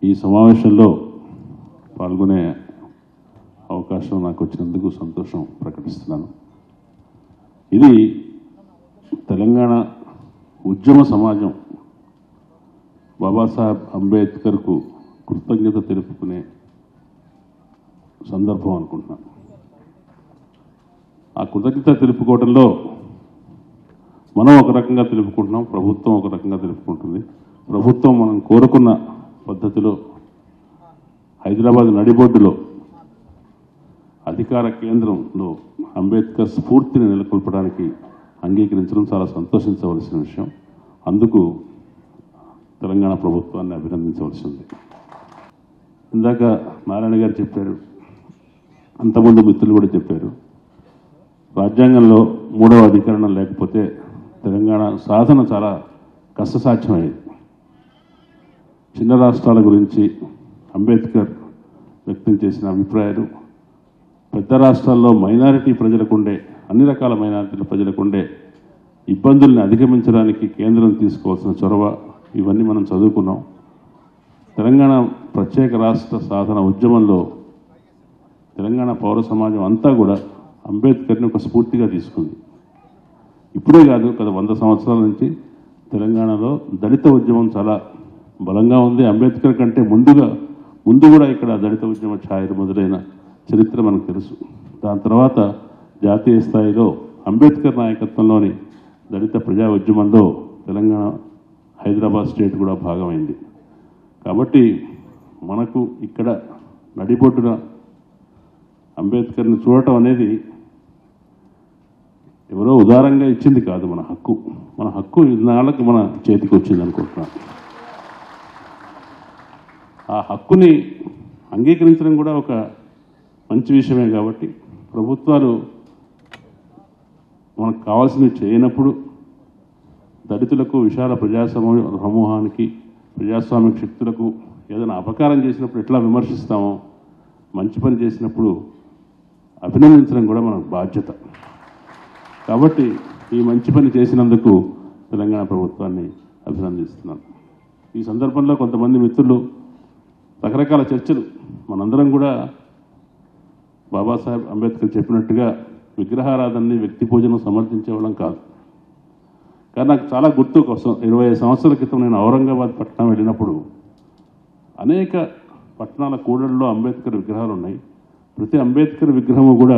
ఈ సమావేశంలో పాల్గొనే అవకాశం నాకు వచ్చినందుకు సంతోషం ప్రకటిస్తున్నాను. ఇది తెలంగాణ ఉద్యమ సమాజం బాబాసాహెబ్ అంబేద్కర్కు కృతజ్ఞత తెలుపుకునే సందర్భం అనుకుంటున్నాను. ఆ కృతజ్ఞత తెలుపుకోవడంలో మనం ఒక రకంగా తెలుపుకుంటున్నాం, ప్రభుత్వం ఒక రకంగా తెలుపుకుంటుంది. ప్రభుత్వం మనం కోరుకున్న పద్ధతిలో హైదరాబాద్ నడిబొడ్డులో అధికార కేంద్రంలో అంబేద్కర్ స్ఫూర్తిని నెలకొల్పడానికి అంగీకరించడం చాలా సంతోషించవలసిన విషయం. అందుకు తెలంగాణ ప్రభుత్వాన్ని అభినందించవలసింది. ఇందాక నారాయణ గారు చెప్పారు, అంతమంది మిత్రులు కూడా చెప్పారు, రాజ్యాంగంలో 3వ అధికరణం లేకపోతే తెలంగాణ సాధన చాలా కష్టసాధ్యమయ్యేది. చిన్న రాష్ట్రాల గురించి అంబేద్కర్ వ్యక్తం చేసిన అభిప్రాయాలు, పెద్ద రాష్ట్రాల్లో మైనారిటీ ప్రజలకుండే, అన్ని రకాల మైనారిటీల ప్రజలకుండే ఇబ్బందుల్ని అధిగమించడానికి కేంద్రం తీసుకోవాల్సిన చొరవ, ఇవన్నీ మనం చదువుకున్నాం. తెలంగాణ ప్రత్యేక రాష్ట్ర సాధన ఉద్యమంలో తెలంగాణ పౌర సమాజం అంతా కూడా అంబేద్కర్ని ఒక స్ఫూర్తిగా తీసుకుంది. ఇప్పుడే కాదు, గత 100 సంవత్సరాల నుంచి తెలంగాణలో దళిత ఉద్యమం చాలా బలంగా ఉంది. అంబేద్కర్ కంటే ముందు కూడా ఇక్కడ దళిత ఉద్యమ ఛాయలు మొదలైన చరిత్ర మనకు తెలుసు. దాని తర్వాత జాతీయ స్థాయిలో అంబేద్కర్ నాయకత్వంలోని దళిత ప్రజా ఉద్యమంలో తెలంగాణ హైదరాబాద్ స్టేట్ కూడా భాగమైంది. కాబట్టి మనకు ఇక్కడ నడిబొడ్డున అంబేద్కర్ని చూడటం అనేది ఎవరో ఉదారంగా ఇచ్చింది కాదు, మన హక్కు. మన హక్కు ఇన్నాళ్ళకి మన చేతికి వచ్చింది అనుకుంటున్నాను. ఆ హక్కుని అంగీకరించడం కూడా ఒక మంచి విషయమే. కాబట్టి ప్రభుత్వాలు మనకు కావాల్సినవి చేయనప్పుడు దళితులకు, విశాల సమూహానికి, ప్రజాస్వామిక శక్తులకు ఏదైనా అపకారం చేసినప్పుడు ఎట్లా విమర్శిస్తామో, మంచి పని చేసినప్పుడు అభినందించడం కూడా మన బాధ్యత. కాబట్టి ఈ మంచి పని చేసినందుకు తెలంగాణ ప్రభుత్వాన్ని అభినందిస్తున్నాను. ఈ సందర్భంలో కొంతమంది మిత్రులు రకరకాల చర్చలు, మనందరం కూడా బాబాసాహెబ్ అంబేద్కర్ చెప్పినట్టుగా విగ్రహారాధనని, వ్యక్తి పూజను సమర్థించేవాళ్ళం కాదు. కానీ నాకు చాలా గుర్తు కోసం 25 సంవత్సరాల క్రితం నేను ఔరంగాబాద్ పట్టణం వెళ్ళినప్పుడు అనేక పట్టణాల కూడళ్లలో అంబేద్కర్ విగ్రహాలు ఉన్నాయి. ప్రతి అంబేద్కర్ విగ్రహము కూడా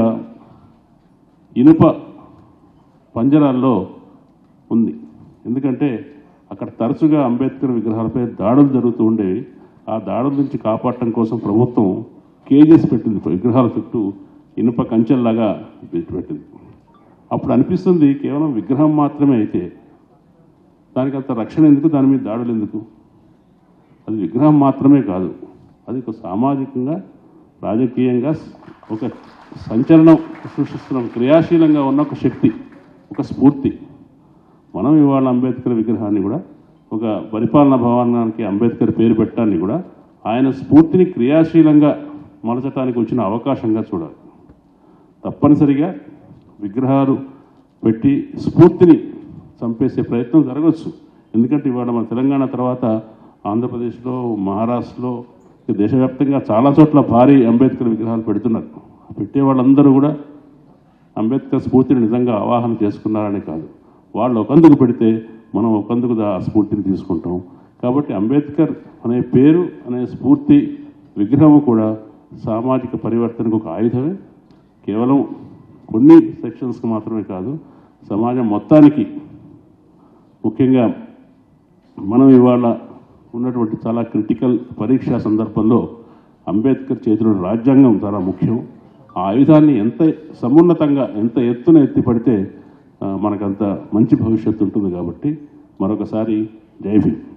ఇనుప పంజరాల్లో ఉంది. ఎందుకంటే అక్కడ తరచుగా అంబేద్కర్ విగ్రహాలపై దాడులు జరుగుతూ ఉండేవి. ఆ దాడుల నుంచి కాపాడటం కోసం ప్రభుత్వం కేజెస్ పెట్టింది, విగ్రహాల చుట్టూ ఇనుప కంచెల్లాగా పెట్టింది. అప్పుడు అనిపిస్తుంది, కేవలం విగ్రహం మాత్రమే అయితే దానికి అంత రక్షణ ఎందుకు, దాని మీద దాడులు ఎందుకు? అది విగ్రహం మాత్రమే కాదు, అది ఒక సామాజికంగా, రాజకీయంగా ఒక సంచలనం సృష్టిస్తున్న, క్రియాశీలంగా ఉన్న ఒక శక్తి, ఒక స్ఫూర్తి. మనం ఇవాళ అంబేద్కర్ విగ్రహాన్ని కూడా, ఒక పరిపాలనా భవనానికి అంబేద్కర్ పేరు పెట్టడాన్ని కూడా ఆయన స్ఫూర్తిని క్రియాశీలంగా మలచడానికి వచ్చిన అవకాశంగా చూడాలి. తప్పనిసరిగా విగ్రహాలు పెట్టి స్ఫూర్తిని చంపేసే ప్రయత్నం జరగవచ్చు. ఎందుకంటే ఇవాళ మన తెలంగాణ తర్వాత ఆంధ్రప్రదేశ్లో, మహారాష్ట్రలో, దేశవ్యాప్తంగా చాలా చోట్ల భారీ అంబేద్కర్ విగ్రహాలు పెడుతున్నారు. పెట్టే వాళ్ళందరూ కూడా అంబేద్కర్ స్ఫూర్తిని నిజంగా ఆవాహన చేసుకున్నారనే కాదు, వాళ్ళు ఒకందుకు పెడితే మనం ఒకందుకు ఆ స్ఫూర్తిని తీసుకుంటాం. కాబట్టి అంబేద్కర్ అనే పేరు, అనే స్ఫూర్తి విగ్రహము కూడా సామాజిక పరివర్తనకు ఒక ఆయుధమే. కేవలం కొన్ని సెక్షన్స్కి మాత్రమే కాదు, సమాజం మొత్తానికి. ముఖ్యంగా మనం ఇవాళ ఉన్నటువంటి చాలా క్రిటికల్ పరీక్షా సందర్భంలో అంబేద్కర్ చేతిలో రాజ్యాంగం చాలా ముఖ్యం. ఆ ఆయుధాన్ని ఎంత సమున్నతంగా, ఎంత ఎత్తున ఎత్తిపడితే మనకంత మంచి భవిష్యత్తు ఉంటుంది. కాబట్టి మరొకసారి జై భీమ్.